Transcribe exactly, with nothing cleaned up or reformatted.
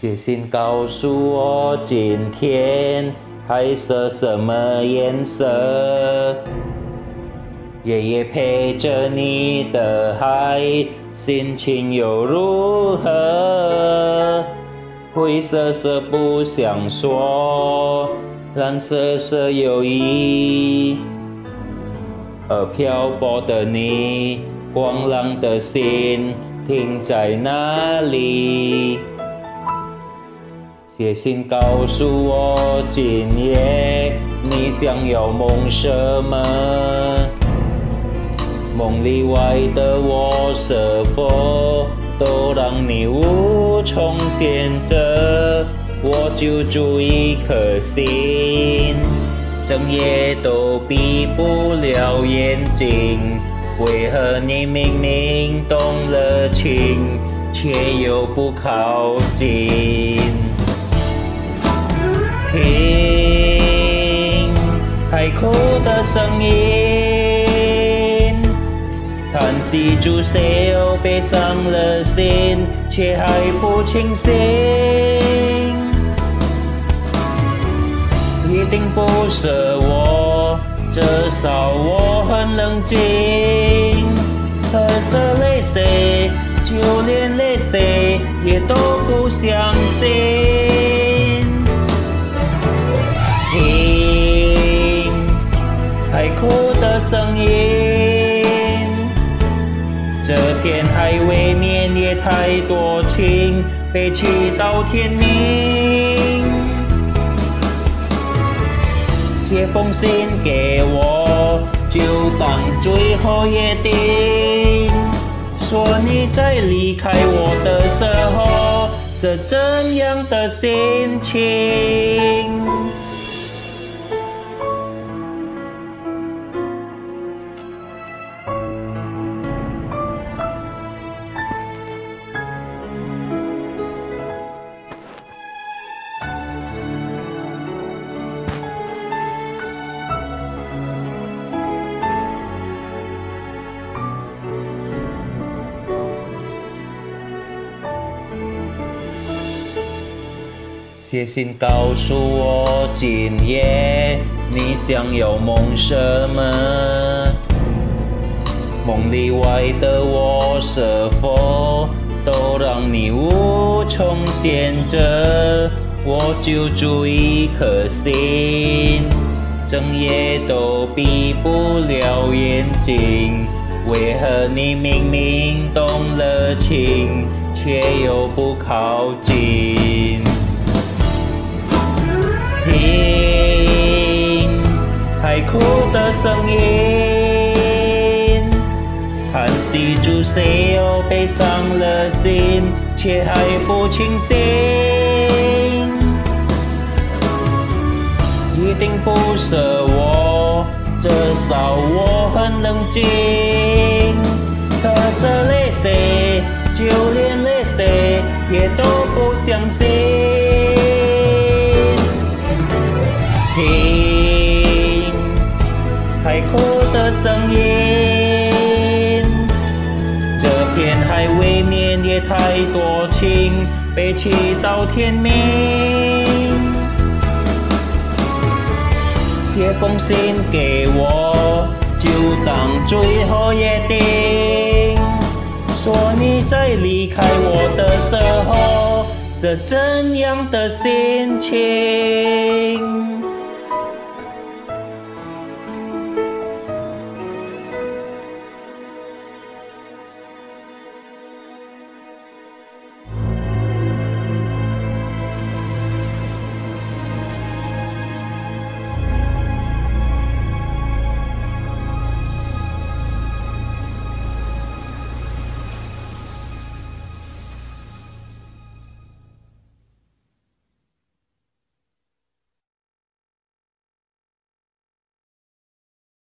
写信告诉我今天海色什么颜色。夜夜陪着你的海，心情又如何？灰色色不想说，蓝色色有意。而漂泊的你，光亮的心停在哪里？写信告诉我今夜你想要梦什么？梦里外的我是否都让你无从选择？我就住一颗心，整夜都闭不了眼睛。为何你明明动了情，却又不靠近？听海哭的声音，叹息住谁又悲伤了心，却还不清醒。一定不是我，至少我很冷静。可是泪水，就连泪水也都不相信。听海哭的声音，这片海未免也太多情，悲泣到天明。写封信给我，就当最后约定，说你在离开我的时候是怎样的心情。写信告诉我今夜你想要梦什么？梦里外的我是否都让你无从选择？我就住一颗心，整夜都闭不了眼睛。为何你明明动了情，却又不靠近？听海哭的声音，叹息住谁又悲伤了心，却还不清醒。一定不是我，至少我很冷静。可是泪水，就连泪水也都不相信。听海哭的声音，这片海未免也太多情，悲泣到天明。写封信给我，就当最后约定，说你在离开我的时候是怎样的心情。